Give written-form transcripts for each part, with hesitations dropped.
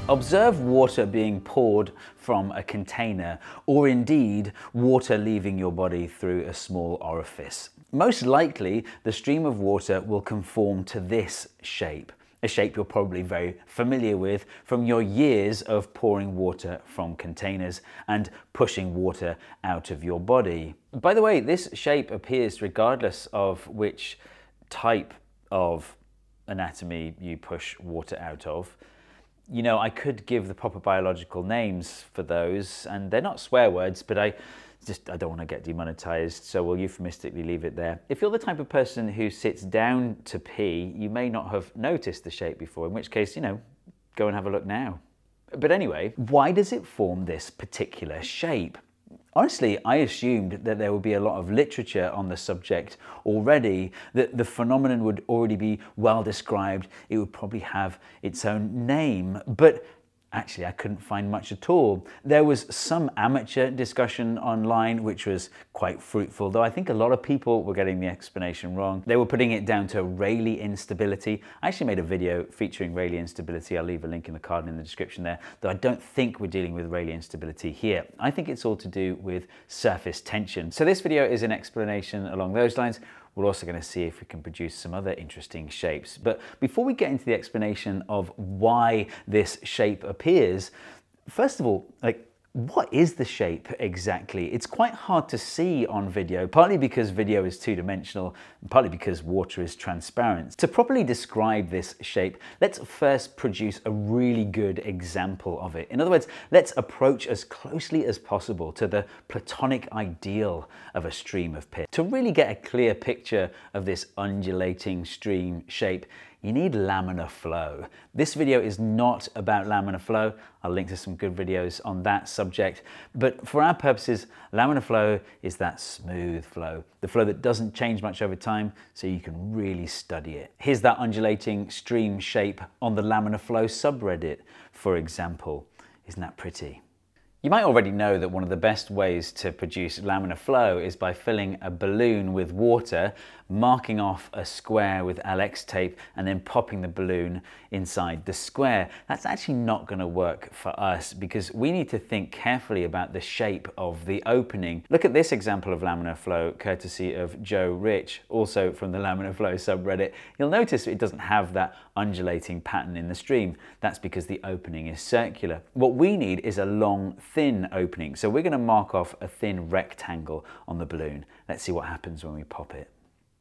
Observe water being poured from a container, or indeed water leaving your body through a small orifice. Most likely, the stream of water will conform to this shape, a shape you're probably very familiar with from your years of pouring water from containers and pushing water out of your body. By the way, this shape appears regardless of which type of anatomy you push water out of. You know, I could give the proper biological names for those, and they're not swear words, but I don't want to get demonetized, so we'll euphemistically leave it there. If you're the type of person who sits down to pee, you may not have noticed the shape before, in which case, you know, go and have a look now. But anyway, why does it form this particular shape? Honestly, I assumed that there would be a lot of literature on the subject already, that the phenomenon would already be well described, it would probably have its own name, but actually I couldn't find much at all. There was some amateur discussion online which was quite fruitful, though I think a lot of people were getting the explanation wrong. They were putting it down to Rayleigh instability. I actually made a video featuring Rayleigh instability. I'll leave a link in the card and in the description there, though I don't think we're dealing with Rayleigh instability here. I think it's all to do with surface tension. So this video is an explanation along those lines. We're also going to see if we can produce some other interesting shapes. But before we get into the explanation of why this shape appears, first of all, what is the shape exactly? It's quite hard to see on video, partly because video is two-dimensional, and partly because water is transparent. To properly describe this shape, let's first produce a really good example of it. In other words, let's approach as closely as possible to the Platonic ideal of a stream of piss. To really get a clear picture of this undulating stream shape, you need laminar flow. This video is not about laminar flow. I'll link to some good videos on that subject. But for our purposes, laminar flow is that smooth flow, the flow that doesn't change much over time, so you can really study it. Here's that undulating stream shape on the laminar flow subreddit, for example. Isn't that pretty? You might already know that one of the best ways to produce laminar flow is by filling a balloon with water, marking off a square with Alex tape, and then popping the balloon inside the square. That's actually not going to work for us because we need to think carefully about the shape of the opening. Look at this example of laminar flow, courtesy of Joe Rich, also from the Laminar Flow subreddit. You'll notice it doesn't have that undulating pattern in the stream. That's because the opening is circular. What we need is a long, thin opening. So we're going to mark off a thin rectangle on the balloon. Let's see what happens when we pop it.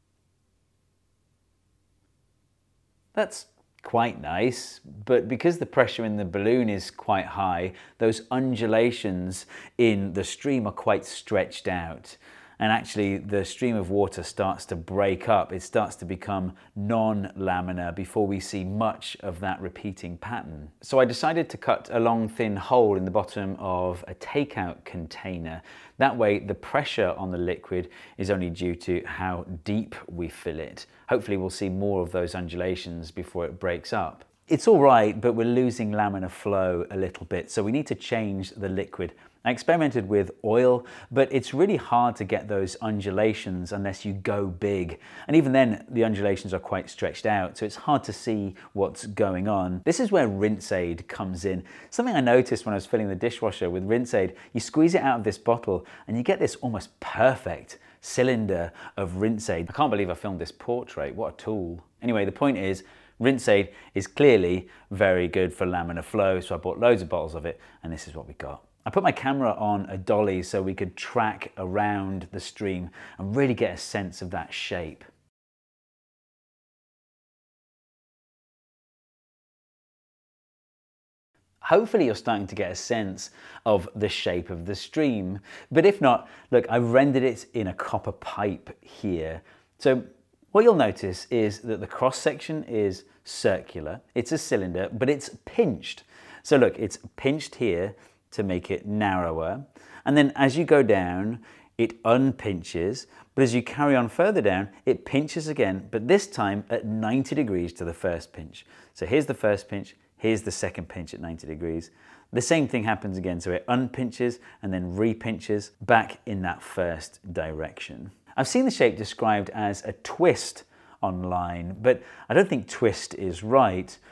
That's quite nice, but because the pressure in the balloon is quite high, those undulations in the stream are quite stretched out. And actually the stream of water starts to break up. It starts to become non-laminar before we see much of that repeating pattern. So I decided to cut a long thin hole in the bottom of a takeout container. That way the pressure on the liquid is only due to how deep we fill it. Hopefully we'll see more of those undulations before it breaks up. It's all right, but we're losing laminar flow a little bit, so we need to change the liquid. I experimented with oil, but it's really hard to get those undulations unless you go big. And even then, the undulations are quite stretched out, so it's hard to see what's going on. This is where rinse aid comes in. Something I noticed when I was filling the dishwasher with rinse aid, you squeeze it out of this bottle and you get this almost perfect cylinder of rinse aid. I can't believe I filmed this portrait, what a tool. Anyway, the point is, rinse aid is clearly very good for laminar flow, so I bought loads of bottles of it, and this is what we got. I put my camera on a dolly so we could track around the stream and really get a sense of that shape. Hopefully you're starting to get a sense of the shape of the stream, but if not, look, I've rendered it in a copper pipe here. So what you'll notice is that the cross section is circular, it's a cylinder, but it's pinched. So look, it's pinched here to make it narrower, and then as you go down it unpinches, but as you carry on further down it pinches again, but this time at 90 degrees to the first pinch. So here's the first pinch, here's the second pinch at 90 degrees. The same thing happens again, so it unpinches and then repinches back in that first direction. I've seen the shape described as a twist online, but I don't think twist is right.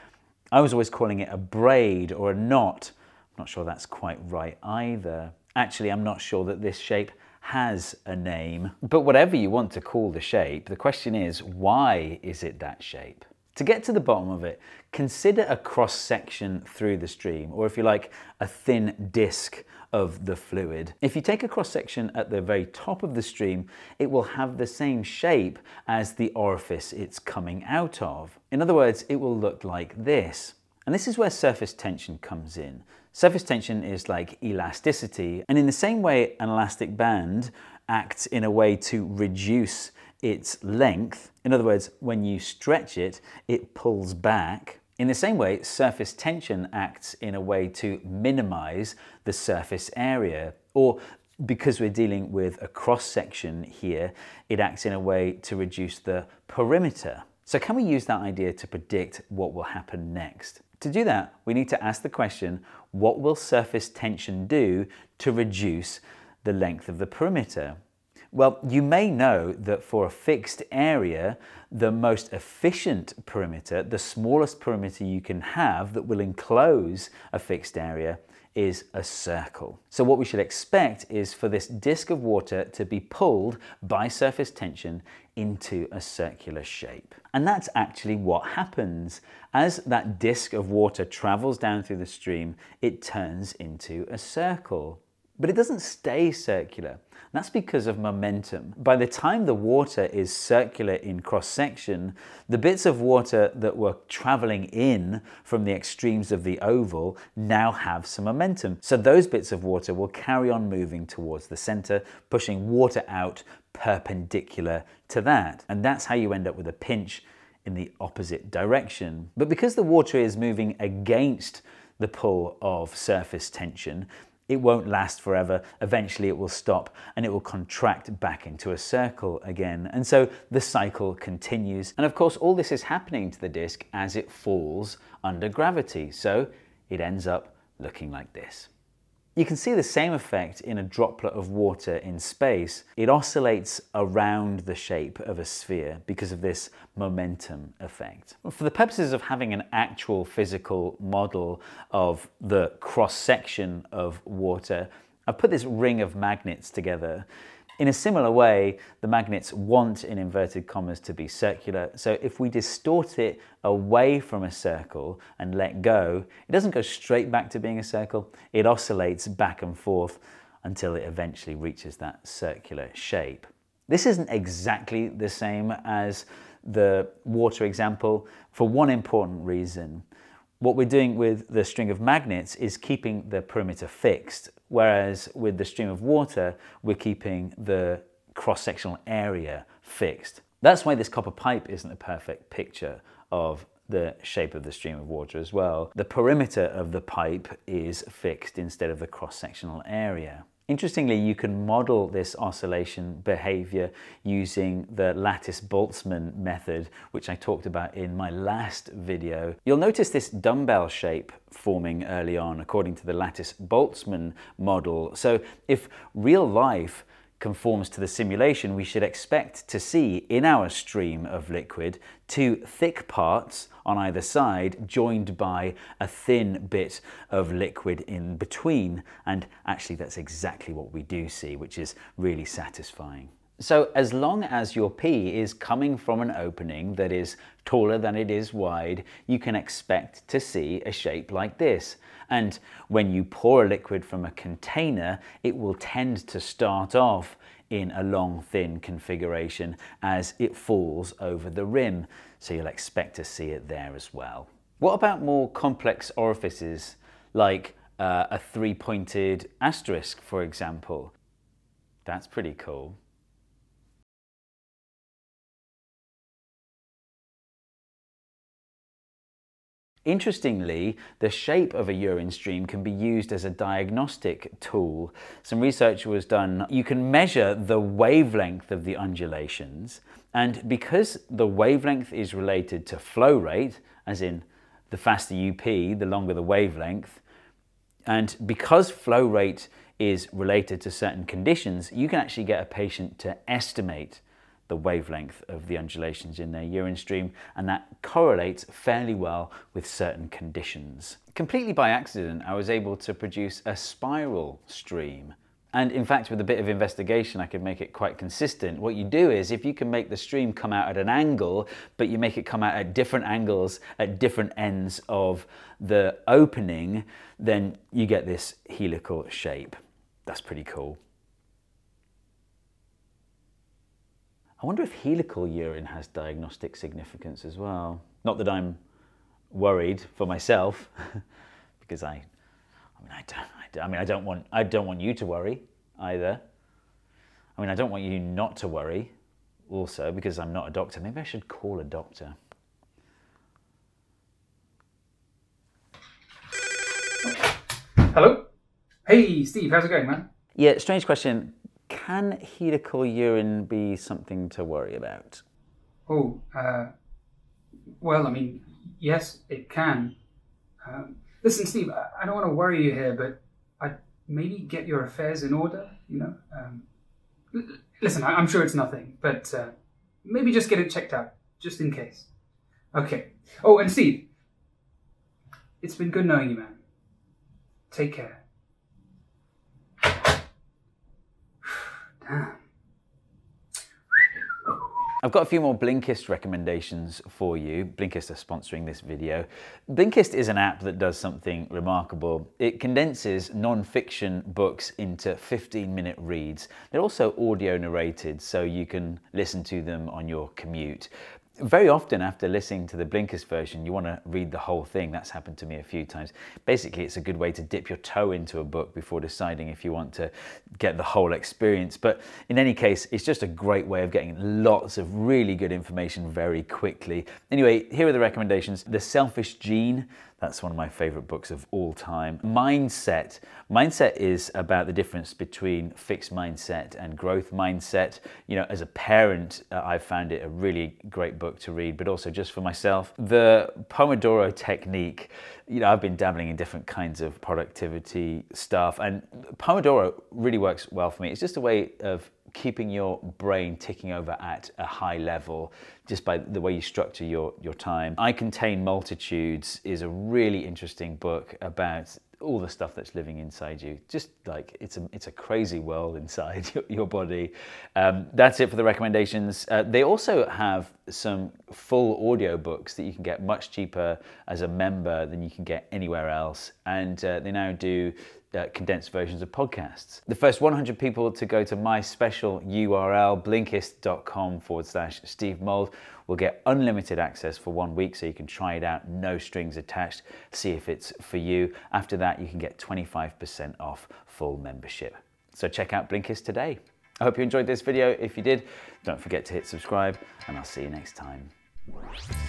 I was always calling it a braid or a knot. I'm not sure that's quite right either. Actually, I'm not sure that this shape has a name. But whatever you want to call the shape, the question is, why is it that shape? To get to the bottom of it, consider a cross-section through the stream, or if you like, a thin disc of the fluid. If you take a cross-section at the very top of the stream, it will have the same shape as the orifice it's coming out of. In other words, it will look like this. And this is where surface tension comes in. Surface tension is like elasticity, and in the same way an elastic band acts in a way to reduce its length, in other words, when you stretch it, it pulls back. In the same way, surface tension acts in a way to minimize the surface area, or because we're dealing with a cross-section here, it acts in a way to reduce the perimeter. So can we use that idea to predict what will happen next? To do that, we need to ask the question, what will surface tension do to reduce the length of the perimeter? Well, you may know that for a fixed area, the most efficient perimeter, the smallest perimeter you can have that will enclose a fixed area, is a circle. So what we should expect is for this disc of water to be pulled by surface tension into a circular shape. And that's actually what happens. As that disc of water travels down through the stream, it turns into a circle. But it doesn't stay circular. That's because of momentum. By the time the water is circular in cross-section, the bits of water that were traveling in from the extremes of the oval now have some momentum. So those bits of water will carry on moving towards the center, pushing water out perpendicular to that. And that's how you end up with a pinch in the opposite direction. But because the water is moving against the pull of surface tension, it won't last forever. Eventually it will stop and it will contract back into a circle again. And so the cycle continues. And of course, all this is happening to the disk as it falls under gravity. So it ends up looking like this. You can see the same effect in a droplet of water in space. It oscillates around the shape of a sphere because of this momentum effect. For the purposes of having an actual physical model of the cross-section of water, I've put this ring of magnets together. In a similar way, the magnets want, in inverted commas, to be circular. So if we distort it away from a circle and let go, it doesn't go straight back to being a circle. It oscillates back and forth until it eventually reaches that circular shape. This isn't exactly the same as the water example for one important reason. What we're doing with the string of magnets is keeping the perimeter fixed, whereas with the stream of water, we're keeping the cross-sectional area fixed. That's why this copper pipe isn't a perfect picture of the shape of the stream of water as well. The perimeter of the pipe is fixed instead of the cross-sectional area. Interestingly, you can model this oscillation behavior using the Lattice Boltzmann method, which I talked about in my last video. You'll notice this dumbbell shape forming early on according to the Lattice Boltzmann model. So if real life conforms to the simulation, we should expect to see in our stream of liquid two thick parts on either side joined by a thin bit of liquid in between. And actually that's exactly what we do see, which is really satisfying. So as long as your pee is coming from an opening that is taller than it is wide, you can expect to see a shape like this. And when you pour a liquid from a container, it will tend to start off in a long, thin configuration as it falls over the rim. So you'll expect to see it there as well. What about more complex orifices, like a three-pointed asterisk, for example? That's pretty cool. Interestingly, the shape of a urine stream can be used as a diagnostic tool. Some research was done. You can measure the wavelength of the undulations, and because the wavelength is related to flow rate, as in the faster you pee, the longer the wavelength, and because flow rate is related to certain conditions, you can actually get a patient to estimate the wavelength of the undulations in their urine stream, and that correlates fairly well with certain conditions. Completely by accident, I was able to produce a spiral stream. And in fact, with a bit of investigation, I could make it quite consistent. What you do is, if you can make the stream come out at an angle, but you make it come out at different angles at different ends of the opening, then you get this helical shape. That's pretty cool. I wonder if helical urine has diagnostic significance as well. Not that I'm worried for myself, because I don't want you to worry either. I mean, I don't want you not to worry also, because I'm not a doctor. Maybe I should call a doctor. Hello? Hey, Steve, how's it going, man? Yeah, strange question. Can helical urine be something to worry about? Oh, well, I mean, yes, it can. Listen, Steve, I don't want to worry you here, but I'd maybe get your affairs in order, you know? Listen, I'm sure it's nothing, but maybe just get it checked out, just in case. Okay. Oh, and Steve, it's been good knowing you, man. Take care. Damn. I've got a few more Blinkist recommendations for you. Blinkist are sponsoring this video. Blinkist is an app that does something remarkable. It condenses non-fiction books into 15-minute reads. They're also audio narrated, so you can listen to them on your commute. Very often after listening to the Blinkist version, you want to read the whole thing. That's happened to me a few times. Basically, it's a good way to dip your toe into a book before deciding if you want to get the whole experience. But in any case, it's just a great way of getting lots of really good information very quickly. Anyway, here are the recommendations. The Selfish Gene. That's one of my favorite books of all time. Mindset. Mindset is about the difference between fixed mindset and growth mindset. You know, as a parent, I've found it a really great book to read, but also just for myself. The Pomodoro Technique. You know, I've been dabbling in different kinds of productivity stuff, and Pomodoro really works well for me. It's just a way of keeping your brain ticking over at a high level just by the way you structure your time. I Contain Multitudes is a really interesting book about all the stuff that's living inside you. Just like, it's a crazy world inside your body. That's it for the recommendations. They also have some full audio books that you can get much cheaper as a member than you can get anywhere else. And they now do condensed versions of podcasts. The first 100 people to go to my special URL, blinkist.com/Steve Mould, will get unlimited access for 1 week, so you can try it out, no strings attached, see if it's for you. After that, you can get 25% off full membership. So check out Blinkist today. I hope you enjoyed this video. If you did, don't forget to hit subscribe, and I'll see you next time.